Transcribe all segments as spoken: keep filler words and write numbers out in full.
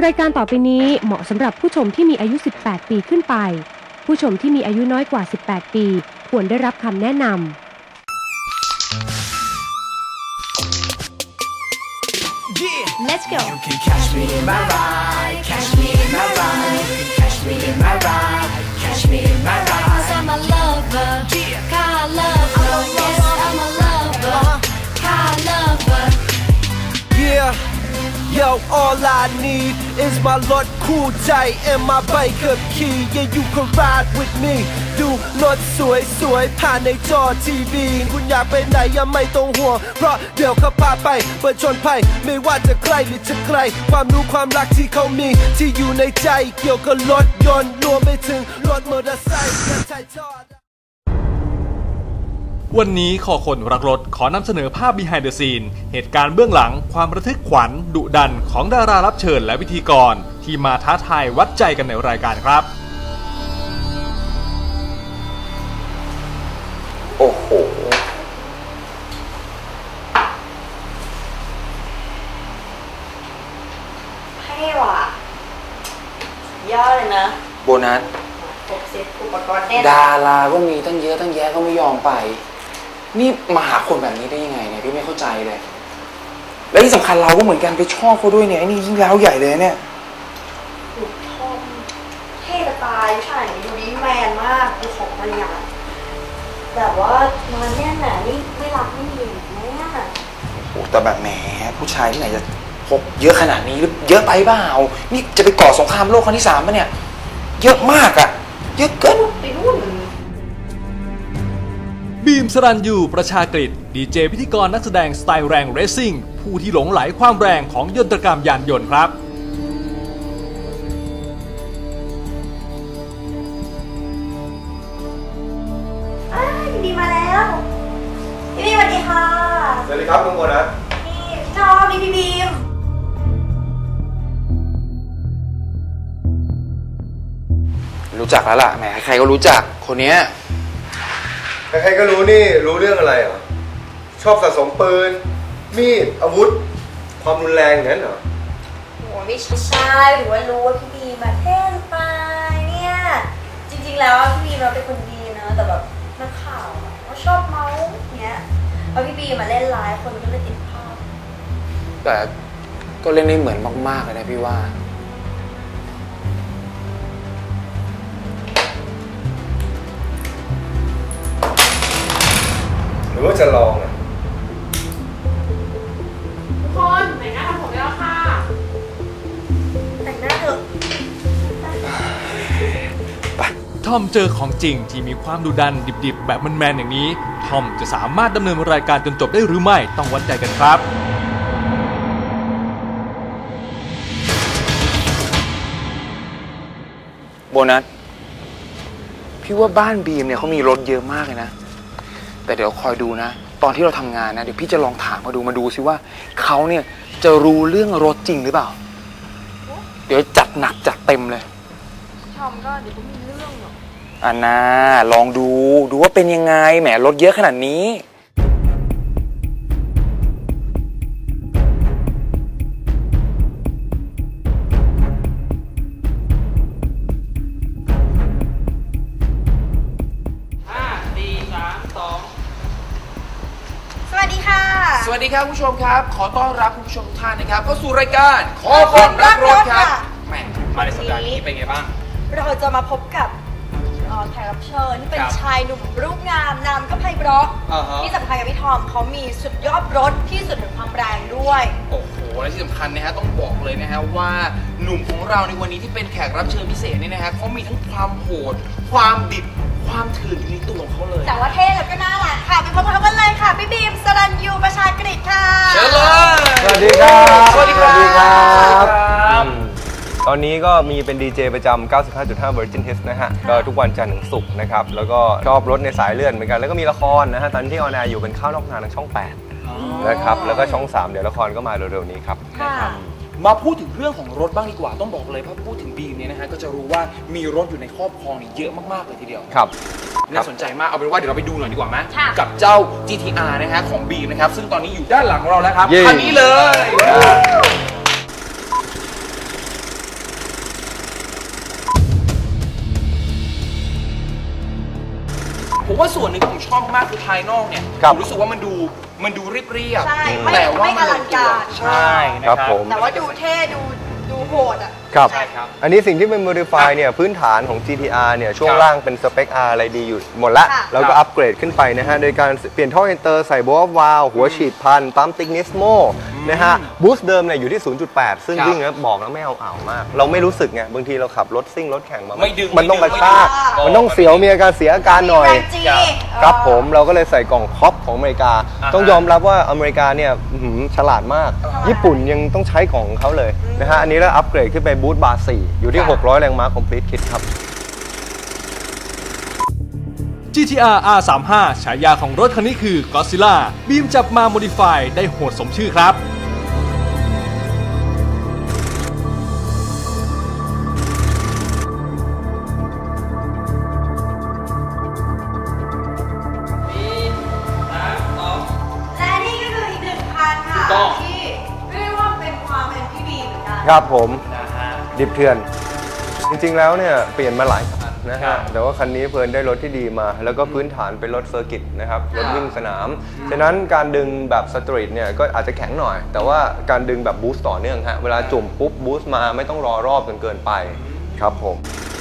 รายการต่อไปนี้เหมาะสำหรับผู้ชมที่มีอายุสิบแปดปีขึ้นไปผู้ชมที่มีอายุน้อยกว่าสิบแปดปีควรได้รับคำแนะนำLet's go. You can catch me in my ride, catch me in my ride, you can catch me in my ride, catch me in my ride. 'Cause I'm a lover, car lover, yes I'm a lover, car lover. Yeah, yo, all I need is my รถคู่ใจ and my bike ขับขี่ Yeah, you can ride with me. ดูรถสวยๆผ่านในจอทีวีคุณอยากไปไหนยังไม่ต้องห่วงเพราะเดี๋ยวเขาพาไปเปิดชนภัยไม่ว่าจะใกล้หรือจะไกลความรู้ความรักที่เขามีที่อยู่ในใจเกี่ยวกับรถยนต์รวมไปถึงรถมอเตอร์ไซค์และใช้จอดวันนี้ขอคนรักรถขอนำเสนอภาพ behind the scene เหตุการณ์เบื้องหลังความระทึกขวัญดุดันของดารารับเชิญและพิธีกรที่มาท้าทายวัดใจกันในรายการครับโอ้โหให้ว่ะยอดเลยนะโบนัสหกสิบอุปกรณ์เต้นดาราก็มีตั้งเยอะตั้งแยะก็ไม่ยอมไปนี่มาหาคนแบบนี้ได้ยังไงเนี่ยพี่ไม่เข้าใจเลยและที่สำคัญเราก็เหมือนกันไปชอบเขาด้วยเนี่ยไอ้นี่ยิ่งแล้วใหญ่เลยเนี่ยดูทอมเท่จะตายใช่ดูดีแมนมากดูของมันใหญ่แบบว่ามาแน่นหนานี่ไม่รับไม่เย็นแม่โอ้แต่แบบแหมผู้ชายที่ไหนจะพกเยอะขนาดนี้หรือเยอะไปเปล่านี่จะไปก่อสงครามโลกครั้งที่สามปะเนี่ยเยอะมากอะเยอะเกินไปนู่นบีมสรัญยูประชากฤษดีเจพิธีกรนักแสดงสไตล์แรงเรซซิ่งผู้ที่หลงไหลความแรงของยนตรกรรมยานยนต์ครับดีมาแล้วพี่บีมสวัสดีค่ะสวัสดีครับทุกคนนะนี่พี่ทอมนี่พี่บีมรู้จักแล้วล่ะแหมใครๆก็รู้จักคนนี้ใครๆก็รู้นี่รู้เรื่องอะไรเหรอชอบสะสมปืนมีดอาวุธความรุนแรงอย่างนั้นเหรอโหไม่ใช่หรือว่ารู้ว่าพี่บีมมาเท่ไปเนี่ยจริงๆแล้วพี่บีมเราเป็นคนดีนะแต่แบบนักข่าวว่าชอบเมาส์เนี้ยพอพี่บีมาเล่นไลฟ์คนก็เลยติดภาพแต่ก็เล่นได้เหมือนมากๆเลยนะพี่ว่าหรือว่าจะลองอ่ะทุกคนแต่งหน้าทำผมได้แล้วค่ะแต่งหน้าเถอะทอมเจอของจริงที่มีความดุดันดิบๆแบบแมนๆอย่างนี้ทอมจะสามารถดำเนินรายการจนจบได้หรือไม่ต้องวัดใจกันครับโบนัสพี่ว่าบ้านบีมเนี่ยเขามีรถเยอะมากเลยนะแต่เดี๋ยวคอยดูนะตอนที่เราทำงานนะเดี๋ยวพี่จะลองถามมาดูมาดูซิว่าเขาเนี่ยจะรู้เรื่องรถจริงหรือเปล่าเดี๋ยวจัดหนักจัดเต็มเลยทอมก็เดี๋ยวก็มีเรื่องหรอกอันน่าลองดูดูว่าเป็นยังไงแหมรถเยอะขนาดนี้สวัสดีครับคุณผู้ชมครับขอต้อนรับคุณผู้ชมทุกท่านนะครับเข้าสู่รายการขอคนรักรถครับแหมมาในสัปดาห์นี้เป็นไงบ้างเราจะมาพบกับแขกรับเชิญที่เป็นชายหนุ่มรูปงามนามก็ไพเราะที่สำคัญกับพี่ทอมเขามีสุดยอดรถที่สุดถึงความแรงด้วยโอ้โหและที่สำคัญนะฮะต้องบอกเลยนะฮะว่าหนุ่มของเราในวันนี้ที่เป็นแขกรับเชิญพิเศษนี่นะฮะเขามีทั้งความโหดความดิบความถืออยู่ในตัวของเขาเลยแต่ว่าเท่แล้วก็น่ารักค่ะไปพบกับเขากันเลยค่ะพี่บีมสรัญยูประชากฤษค่ะเชิญเลยสวัสดีครับสวัสดีครับตอนนี้ก็มีเป็นดีเจประจำ เก้าสิบห้าจุดห้า Virgin Hits นะฮะก็ทุกวันจันทร์ถึงศุกร์นะครับแล้วก็ชอบรถในสายเลื่อนเหมือนกันแล้วก็มีละครนะฮะตอนที่ออนแอร์อยู่เป็นข้าวนอกนาทางช่องแปดนะครับแล้วก็ช่องสามเดี๋ยวละครก็มาเร็วๆนี้ครับมาพูดถึงเรื่องของรถบ้างดีกว่าต้องบอกเลยเพราะพูดถึงบีมเนี่ยนะฮะก็จะรู้ว่ามีรถอยู่ในครอบครองเยอะมากๆเลยทีเดียวครับน่าสนใจมากเอาเป็นว่าเดี๋ยวเราไปดูหน่อยดีกว่าไหมกับเจ้า จี ที อาร์ นะฮะของบีมนะครับซึ่งตอนนี้อยู่ด้านหลังของเราแล้วครับคันนี้เลยว่าส่วนหนึ่งที่ผมชอบมากคือภายนอกเนี่ยครัผบมรู้สึกว่ามันดูมันดูเรียบใช่ๆไม่แต่ว่าไม่มันอลังการใช่นะคครัรับบ ผมแต่ว่าดูเท่ดูดูโหดอ่ะครับใช่ครับอันนี้สิ่งที่เป็น modify เนี่ยพื้นฐานของ จี ที อาร์ เนี่ยช่วงครับล่างเป็นสเปค R อะไรดีอยู่หมดละค่ะแล้วก็อัปเกรดขึ้นไปนะฮะ โดยการเปลี่ยนท่ออินเตอร์ใส่โบว์วาลหัวฉีดพันปั๊มติกนิสโมนะฮะบูสต์เดิมเนี่ยอยู่ที่ ศูนย์จุดแปด ซึ่งครับวิ่งแล้วบอกแล้วไม่เอาอ่าวมาก เราไม่รู้สึกไงบางทีเราขับรถซิ่งรถแข่งมาไม่ดึงมันต้องกระชากไม่ดึงมันต้องเสียวมีอาการเสียอาการหน่อยแรงจีครับผมเราก็เลยใส่กล่องคอปของอเมริกาอ่าฮะต้องยอมรับว่าอเมริกาเนี่ยอื้อหือฉลาดมาก ญี่ปุ่นยังต้องใช้ของเขาเลยนะฮะอันนี้แล้วอัปเกรดขึ้นไปบูทบาร์สี่อยู่ที่ หกร้อย แรงม้า complete kit ครับจี ที อาร์ อาร์ สามสิบห้า ฉายาของรถคันนี้คือ Godzilla บีมจับมา modify ได้โหดสมชื่อครับและนี่ก็คืออีกหนึ่งคันค่ะถูกต้องที่เรียกว่าเป็นความเป็นพี่บีเหมือนกันครับผมนะฮะดิบเถื่อน จริงๆแล้วเนี่ยเปลี่ยนมาหลายคันนะครัฮะบแต่ว่าคันนี้เพลินได้รถที่ดีมา แล้วก็พื้นฐานเป็นรถเซอร์กิตนะครับรถวิ่งสนาม ฉะนั้นการดึงแบบสตรีทเนี่ยก็อาจจะแข็งหน่อย แต่ว่าการดึงแบบบูสต์ต่อเนื่องฮะเวลาจุ่มปุ๊บบูสต์มาไม่ต้องรอรอบจนเกินไปครับผม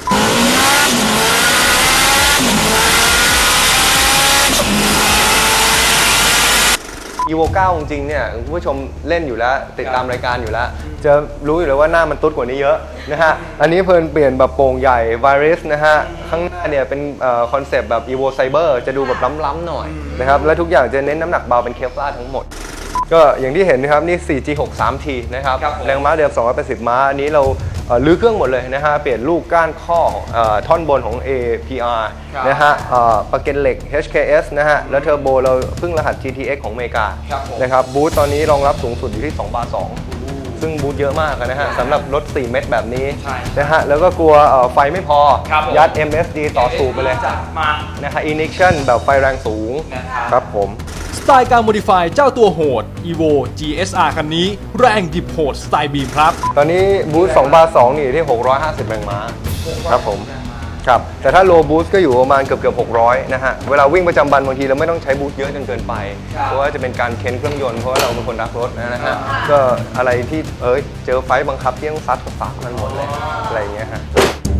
อี โว เก้า จริงๆเนี่ยคุณผู้ชมเล่นอยู่แล้วติดตามรายการอยู่แล้ว จะรู้อยู่แล้วว่าหน้ามันตุ๊ดกว่านี้เยอะนะฮะ อันนี้เพลินเปลี่ยนแบบโป่งใหญ่ Virus นะฮะ ข้างหน้าเนี่ยเป็นคอนเซปต์แบบ Evo Cyber จะดูแบบล้ำๆหน่อยนะครับ และทุกอย่างจะเน้นน้ำหนักเบาเป็นเคฟลาร์ทั้งหมด ก็อย่างที่เห็นนะครับนี่ โฟร์ จี หกสิบสาม ที นะครับครับผมแรงม้าเดิมสองร้อยแปดสิบม้า อันนี้เราเอ่อรื้อเครื่องหมดเลยนะฮะ เปลี่ยนลูกก้านข้อเอ่อท่อนบนของ เอ พี อาร์ครับนะฮะเอ่อประเก็นเหล็ก เอช เค เอส นะฮะ แล้วเทอร์โบเราเพิ่งรหัส จี ที เอ็กซ์ ของอเมริกาครับผมนะครับบูทตอนนี้รองรับสูงสุดอยู่ที่ สองบาร์สอง ซึ่งบูทเยอะมากนะฮะสำหรับรถ สี่ เมตรแบบนี้ใช่นะฮะแล้วก็กลัวเอ่อไฟไม่พอครับผมยัด เอ็ม เอส ดี ต่อสูบไปเลยจัดมานะฮะ ignition แบบไฟแรงสูงนะครับครับผมสไตล์การ modify เจ้าตัวโหด Evo จี เอส อาร์ คันนี้แรงดิบโหดสไตล์บีมครับตอนนี้บูสต์สองบาร์สองนี่อยู่ที่ หกร้อยห้าสิบ แรงม้า ครับผม ครับ แต่ถ้าโลบูสต์ก็อยู่ประมาณเกือบเกือบหกร้อยนะฮะ เวลาวิ่งประจำวันบางทีเราไม่ต้องใช้บูสต์เยอะจนเกินไปครับเพราะว่าจะเป็นการเค้นเครื่องยนต์เพราะว่าเราเป็นคนรักรถนะฮะ ก็อะไรที่เอ้ยเจอไฟต์บังคับที่ต้องซัดกับฝากมันหมดเลย อะไรอย่างเงี้ยฮะ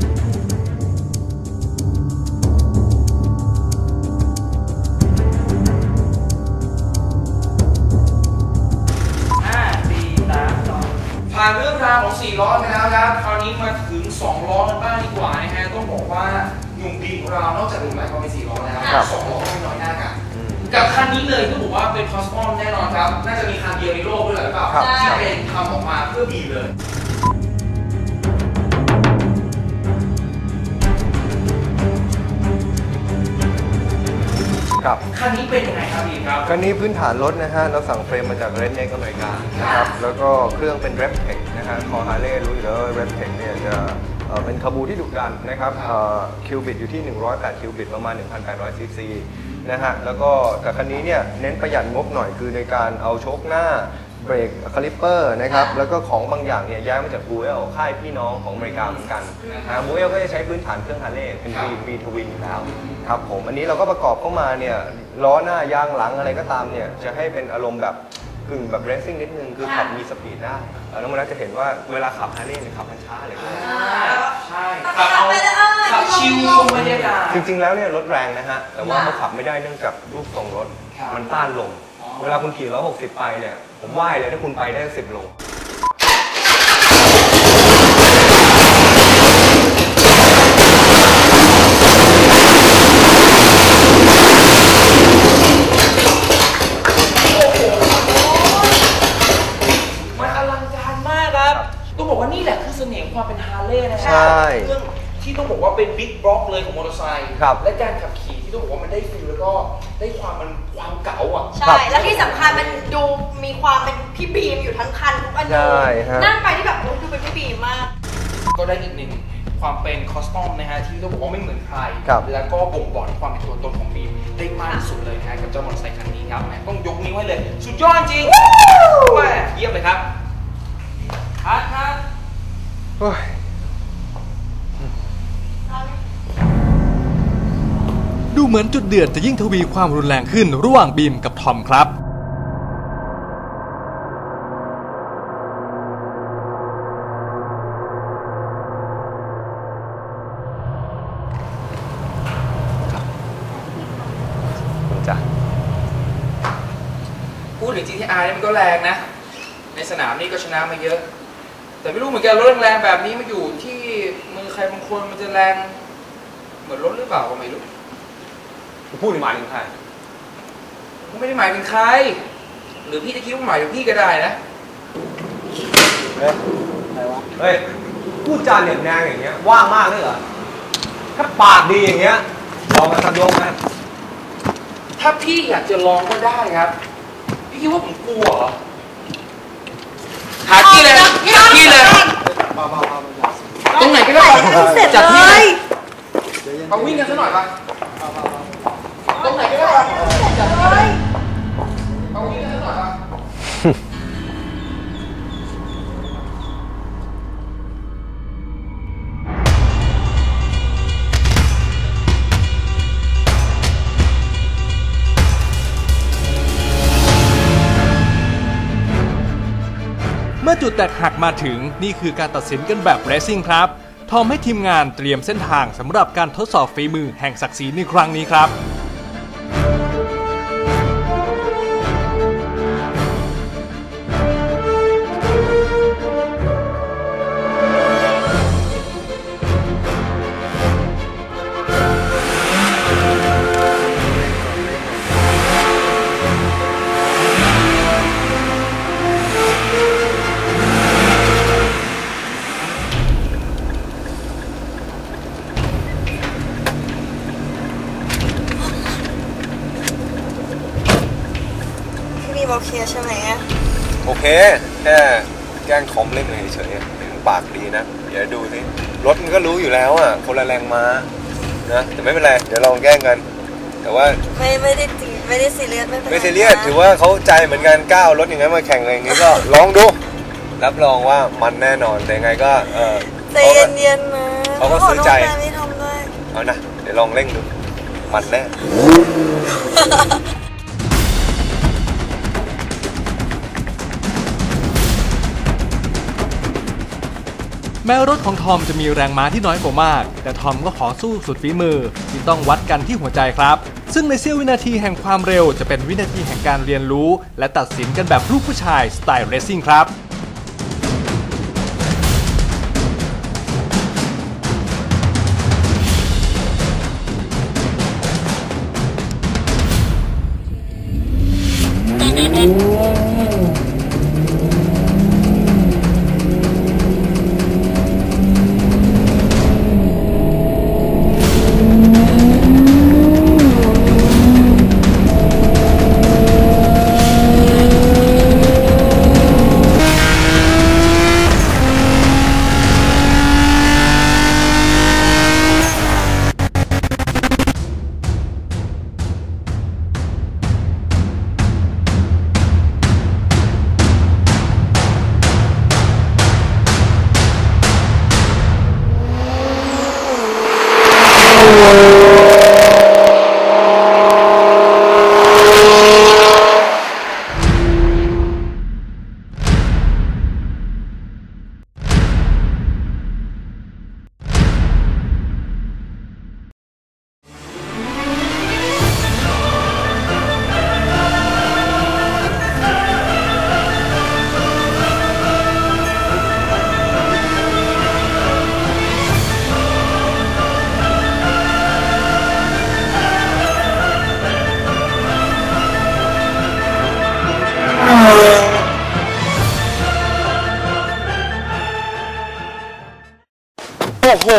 ห้า สี่ สาม สองผ่านเรื่องราวของสี่ล้อไปแล้วครับ คราวนี้มาถึงสองล้อกันบ้างดีกว่านะฮะ ต้องบอกว่าหนุ่มบีมของเรา นอกจากหนุ่มหมายความเป็นสี่ล้อแล้วครับสองล้อไม่น้อยหน้ากัน กับคันนี้เลยที่บอกว่าเป็นคอสตอมแน่นอนครับ น่าจะมีคันเดียวในโลกด้วยหรือเปล่าครับที่เป็นทำออกมาเพื่อบีมเลยครับคันนี้เป็นยังไงครับบีมครับคันนี้พื้นฐานรถนะฮะ เราสั่งเฟรมมาจาก Redneck อเมริกานะครับ แล้วก็เครื่องเป็น Reptec นะฮะคอฮาร์เลย์รู้อยู่แล้วว่า Reptec เนี่ยจะเอ่อเป็นคาบูที่ดุดันนะครับคิวบิตอยู่ที่ หนึ่งร้อยแปด คิวบิตประมาณ หนึ่งพันแปดร้อย ซี ซี นะฮะ แล้วก็แต่คันนี้เนี่ยเน้นประหยัดงบหน่อยคือในการเอาโชคหน้าเบรกคาลิปเปอร์นะครับ แล้วก็ของบางอย่างเนี่ยย้ายมาจากบูเอลค่ายพี่น้องของอเมริกาเหมือนกันนะบูเอลก็จะใช้พื้นฐานเครื่องฮาร์เลย์เป็น B B Twin อยู่แล้วครับผมอันนี้เราก็ประกอบเข้ามาเนี่ยล้อหน้ายางหลังอะไรก็ตามเนี่ยจะให้เป็นอารมณ์แบบกึ่งแบบเรซซิ่งนิดนึงคือขับมีสปีดได้เอ่อแล้วมันจะเห็นว่าเวลาขับฮาร์เลย์เนี่ยขับมันช้าเลยใช่ขับเอาขับชิลลงบรรยากาศจริงๆแล้วเนี่ยรถแรงนะฮะแต่ว่าเขาขับไม่ได้เนื่องจากรูปทรงรถครับมันต้านลมเวลาคุณขี่ร้อยหกสิบไปเนี่ยผมว่ายเลยถ้าคุณไปได้สิบโลมันอลังการมากครับ ต้องบอกว่านี่แหละคือเสน่ห์ของความเป็นฮาร์เลย์นะครัใช่เครื่องที่ต้องบอกว่าเป็นบิ๊กบล็อกเลยของมอเตอร์ไซค์ครับและการขับขี่ที่ต้องบอกว่ามันได้ฟีลแล้วก็ได้ความมันความเก๋าอ่ะใช่ แล้วที่สำคัญมันดูมีความเป็นพี่บีมอยู่ทั้งคันทุกอนูใช่ฮะนั่งไปที่แบบโอ้ดูเป็นพี่บีมมากก็ได้อีกหนึ่งความเป็นคอสตอมนะฮะที่ต้องบอกว่าไม่เหมือนใครครับแล้วก็บ่งบอกถึงความเป็นตัวตนของบีมได้มากที่สุดเลยนะฮะกับเจ้ามอเตอร์ไซค์คันนี้ครับแหมต้องยกนิ้วให้เลย สุดยอดจริงแหมเยี่ยมเลยครับครับครับเฮ้ยดูดูเหมือนจุดเดือดจะยิ่งทวีความรุนแรงขึ้นระหว่างบีมกับทอมครับพูดถึง จี ที อาร์ นี่มันก็แรงนะในสนามนี่ก็ชนะมาเยอะแต่ไม่รู้เหมือนกันรถแรงๆแบบนี้มาอยู่ที่มือใครบางคนมันจะแรงเหมือนรถหรือเปล่าก็ไม่รู้พูดหมายถึงใครผมไม่ได้หมายถึงใครหรือพี่จะคิดว่าหมายถึงพี่ก็ได้นะเฮ้ยอะไรวะเฮ้ยพูดจาเหนียดแนงอย่างเงี้ยว่างมากเลยเหรอถ้าปากดีอย่างเงี้ยลองมาสักยกนะถ้าพี่อยากจะลองก็ได้ครับพี่คิดว่าผมกลัวเหรอหาที่เลยหาที่เลยตรงไหนก็ได้จับที่เลยเอาวิ่งกันสักหน่อยป่ะตรงไหนก็ได้จับที่เลยเอาวิ่งกันสักหน่อยป่ะเมื่อจุดแตกหักมาถึงนี่คือการตัดสินกันแบบเรซซิ่งครับทอมให้ทีมงานเตรียมเส้นทางสำหรับการทดสอบฝีมือแห่งศักดิ์ศรีในครั้งนี้ครับโอเคใช่ไหมโอเคแค่แกล้งทอมเล่นเฉยๆเป็นปากดีนะเดี๋ยวดูสิรถมันก็รู้อยู่แล้วอ่ะคนละแรงม้านะแต่ไม่เป็นไรเดี๋ยวลองแกล้งกันแต่ว่าไม่ไม่ได้ตีไม่ได้ซีเรียสไม่เป็นไรไม่ซีเรียสถือว่าเขาใจเหมือนกันก้าวรถอย่างนั้นมาแข่งอะไรอย่างงี้ก็ลองดูรับรองว่ามันแน่นอนแต่ไงก็เออใจเย็นๆนะเขาก็ซื้อใจไม่ทำด้วยเอานะเดี๋ยวลองเร่งดูมันแน่แม้รถของทอมจะมีแรงม้าที่น้อยกว่ามากแต่ทอมก็ขอสู้สุดฝีมือที่ต้องวัดกันที่หัวใจครับซึ่งในเสี้ยววินาทีแห่งความเร็วจะเป็นวินาทีแห่งการเรียนรู้และตัดสินกันแบบลูกผู้ชายสไตล์เรซซิ่งครับโอ้โห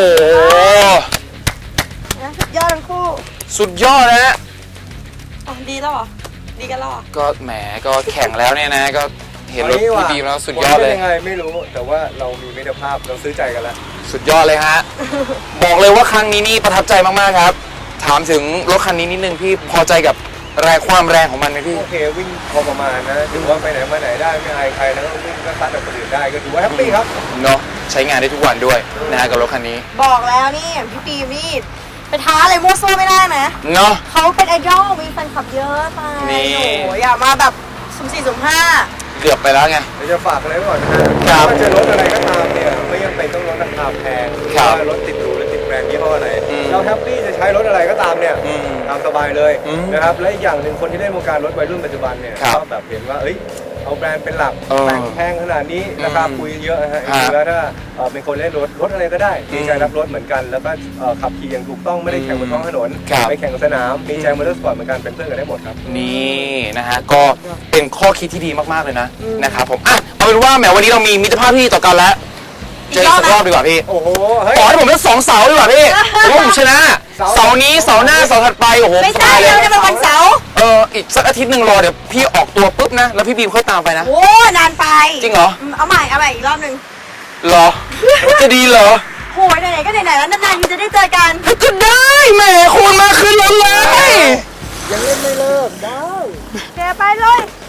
สุดยอดทั้งคู่สุดยอดนะฮะอ๋อดีแล้วเหรอดีกันแล้วก็แหมก็แข่งแล้วเนี่ยนะก็เห็นรถพี่บีมแล้วสุดยอดเลยยังไงไม่รู้แต่ว่าเรามีมิตรภาพเราซื้อใจกันแล้วสุดยอดเลยฮะบอกเลยว่าครั้งนี้นี่ประทับใจมากๆครับถามถึงรถคันนี้นิดนึงพี่พอใจกับแรงความแรงของมันไหมพี่โอเควิ่งพอประมาณนะถือว่าไปไหนมาไหนได้ไม่อายใครแล้วก็วิ่งก็ซัดกับคนอื่นได้ก็ถือว่าแฮปปี้ครับเนาะใช้งานได้ทุกวันด้วยนะฮะกับรถคันนี้บอกแล้วนี่พี่ปีนี่ไปท้าอะไรมั่วซั่วไม่ได้ไหมเนาะเขาเป็นไอดอลมีแฟนคลับเยอะไปนี่โอ้ยอย่ามาแบบสุ่มสี่สุ่มห้าเกือบไปแล้วไงเดี๋ยวจะฝากอะไรไว้ก่อนนะฮะครับว่าจะลดอะไรก็ตามเนี่ยไม่จำเป็นต้องลดราคาแพงครับว่ารถติดหรูหรือติดแบรนด์ยี่ห้อไหนอืมเราแฮปปี้จะใช้รถอะไรก็ตามเนี่ยอืมตามสบายเลยอืมนะครับและอีกอย่างหนึ่งคนที่เล่นวงการรถวัยรุ่นปัจจุบันเนี่ยครับก็แบบเห็นว่าเอ้ยเอาแบรนด์เป็นหลักเออแต่งแพงขนาดนี้ราคาอืมคุยเยอะนะฮะจฮะริงๆแล้วถ้าเอ่อเป็นคนเล่นรถรถอะไรก็ได้มีใจอืมรักรถเหมือนกันแล้วก็เอ่อขับขี่อย่างถูกต้องไม่ได้แข่งบนท้องถนนครับไม่แข่งสนามมีใจมอเตอร์สปอร์ตเหมือนกันเป็นเพื่อนกันได้หมดครับนี่นะฮะก็เป็นข้อคิดที่ดีมากๆเลยนะนะครับผมอ่ะเอาเป็นว่าแหมวันนี้เรามีมิตรภาพที่ดีต่อกันแล้วเจอกันสักรอบดีกว่าพี่โอ้โหเฮ้ยขอให้ผมเป็นสองเสาดีกว่าพี่ผมว่าผมชนะเสาเสานี้เสาหน้าเสาถัดไปโอ้โหไม่ใช่สบายเลเดี๋ยยวจะเป็นวันเสาร์เอออีกสักอาทิตย์หนึ่งรอเดี๋ยวพี่ออกตัวปุ๊บนะแล้วพี่บีมค่อยตามไปนะโอ้นานไปจริงเหรอมเอาใหม่เอาใหม่อีกรอบหนึ่งเหรอจะดีเหรอโหยไหนๆก็ไหนๆแล้วนานๆทีจะได้เจอกันก็ได้แหมคุณมาคืนรถเลยยังเล่นไม่เลิกได้แกไปเลย